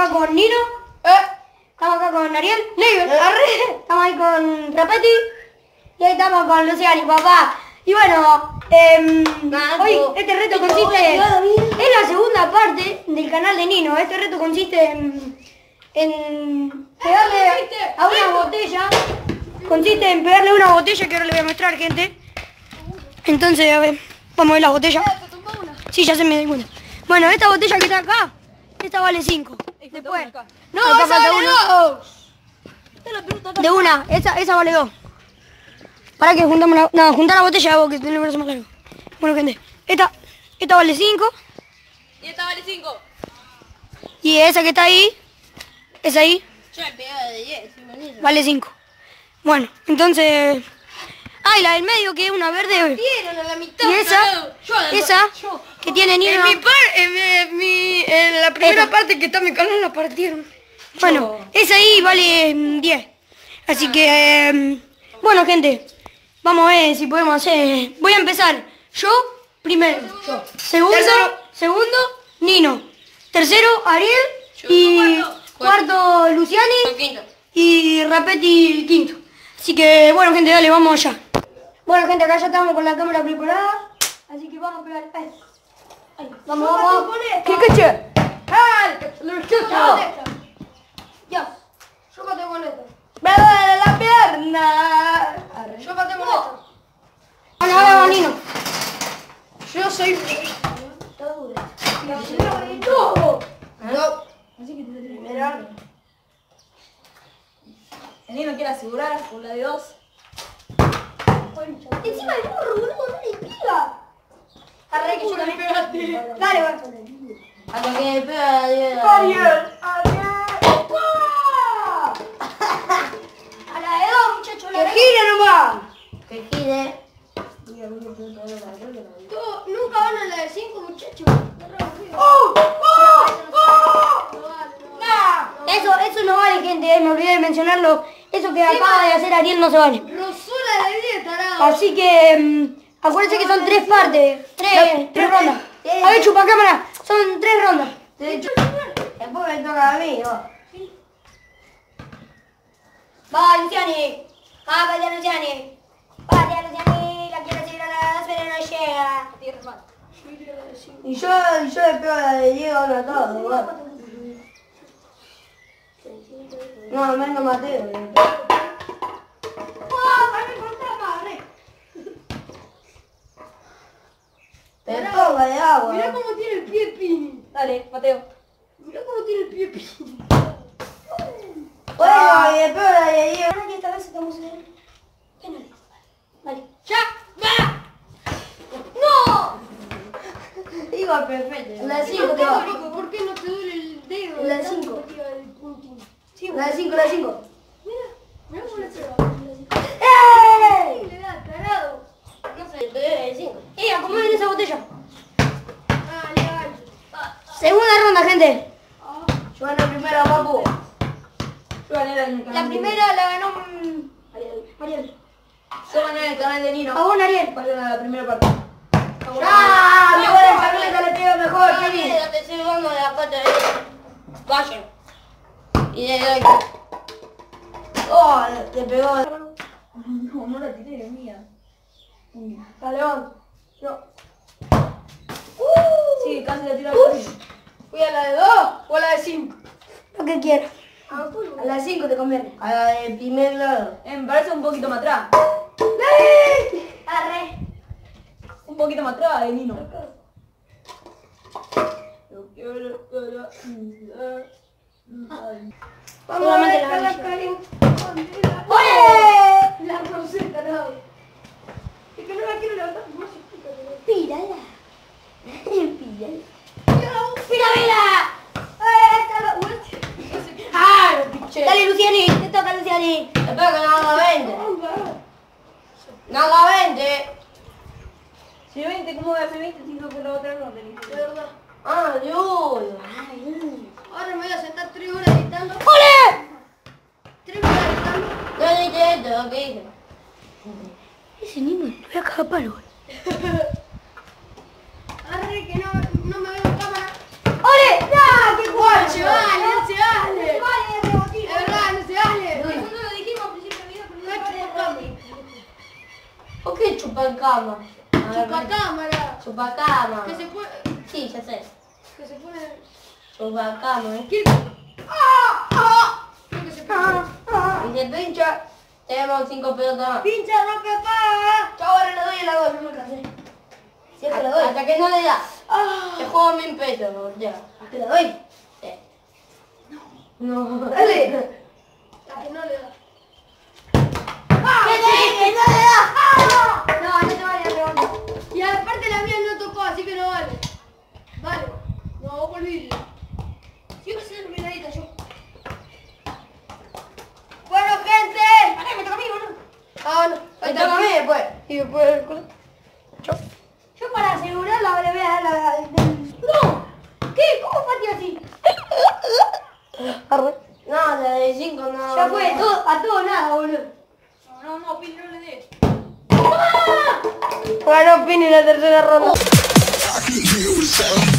acá con Nino. Estamos acá con Ariel. Estamos ahí con Rapetti. Y ahí estamos con Luciani, papá. Y bueno, hoy este reto consiste... Es la segunda parte del canal de Nino. Este reto consiste en pegarle a una botella. Consiste en pegarle a una botella que ahora le voy a mostrar, gente. Entonces, a ver, vamos a ver la botella. Sí, ya se me di cuenta. Bueno, esta botella que está acá, esta vale 5. Después, no, acá falta una. De una, esa vale 2. Para que juntamos la... No, juntar la botella vos, que tenés el brazo más largo. Bueno, gente, esta vale 5. Y esta vale 5. Y esa que está ahí, esa ahí, vale 5. Bueno, entonces... Ah, y la del medio, que es una verde. Y esa que tiene Nino. En la primera parte que está mi canal la partieron. Bueno, esa ahí vale 10. Así que, bueno, gente, vamos a ver si podemos hacer. Voy a empezar. Yo, primero. Segundo, Nino. Tercero, Ariel. Y cuarto, Luciani. Y Rapetti, quinto. Así que, bueno, gente, dale, vamos allá. Bueno, gente, acá ya estamos con la cámara preparada. Así que vamos a pegar. Ahí. Vamos. ¿Qué caché? Ya. Yo pateo con esto. ¡Me duele la pierna! Yo pateo con esto. Bueno, ahora va Nino. Yo soy... No. El Nino quiere asegurar con la de 2. Encima el burro, boludo, no le pega. Arre que yo también pegaste. Dale, va. Hasta que me pega Ariel. A la de 2, muchachos. ¡Que gire nomás! que gire. Nunca van a la de 5, muchachos. Eso no vale, gente, me olvidé de mencionarlo. Eso que acaba de hacer Ariel no se vale. Rosura de vida, tarado. Así que, acuérdense que son 3 partes, 3 rondas. A ver, chupacámara, son 3 rondas. Después me toca a mí, ¿no? Va, Luciani. Vaya, Luciani. Vaya, Luciani. La quiero seguir a las pero no llega. Y yo le pego a la de Diego a todo, igual. No, menos Mateo. Te ponga de agua. Mirá cómo tiene el pie Pini. Dale, Mateo. Mirá cómo tiene el pie Pini. Bueno, y después la de Diego. Ahora que esta vez estamos en el penal. Vale. ¡Ya! ¡Va! ¡No! Igual perfecto. La de 5 te va. ¿Por qué no te duele el dedo? La de 5. Sí, La de 5, la de 5. Mirá cómo le se va. ¡Ey! Le da, tarado. No sé, te doy la de 5. Acomoden esa botella. Ah, legal. Segunda ronda, gente. Yo gané primero, papu. Yo gané el canal La primera la ganó Ariel. Yo gané el canal de Nino. A vos, Ariel. Pasé a la primera parte. ¡Ah! Mi buena camioneta le pega mejor, Kenny. Ya te estoy jugando de la parte de... Vayan. Y de ahí. Oh, te pegó. No la tiré, es mía. Dale, vamos. Sí, casi la tiré al jardín. ¿Fui a la de 2 o a la de 5? Lo que quieras. A la de 5 te conviene. A la de primer lado. Me parece un poquito más atrás. Arre. Un poquito más atrás de Nino. Yo quiero Vamos a ver la caliente. ¡Ole! La roseta, no. Es que no la quiero levantar. Pírala. ¡Píramela! ¡Ah! Dale, Luciani. Te toca, Luciani. Espero que no haga 20. No haga 20. Si 20, ¿cómo voy a hacer 20? Si no que la otra ronda, De verdad. Ah, Dios. Ahora me voy a sentar 3 horas editando. ¡Ole! 3 horas editando. No dije esto, ¿qué dije? Ese Nino no voy a cagar palo. Arre que no me veo en cámara. ¡Ole! ¡Ya! ¡Qué guacho! ¡Vale! Chupacama. Chupacámara. Chupacama. Que se puede... Sí, ya sé. Que se pone... Chupacama. ¿Quién? ¡Ah! ¡Ah! Creo que se pincha. Y se pincha. Tenemos 5 pelotas más. ¡Pincha, rompe, pa! Yo ahora le doy y la doy, no me cansé. Si es que la doy. Hasta que no le das. ¡Ah! Te juego 1000 pesos, ya. ¿A que la doy? Sí. No. Dale. A que no le da. ¿Qué te no le das? ¡Ah! No, no te vale la pregunta. Y aparte la mía no tocó, así que no vale. Vale. No, vos olvídate. Yo voy a hacer miradita yo. Bueno, gente. Acá me toca a mí, boludo. Ah, no. Me toca a mí después. Y después... Yo para asegurarla le voy a dar la... ¡No! ¿Qué? ¿Cómo pateé así? No, la de 5 no. Ya fue, a todo nada, boludo. No, Pini, no le des. ¡Ah! Ganó Pini la tercera ronda. I can hear the sound.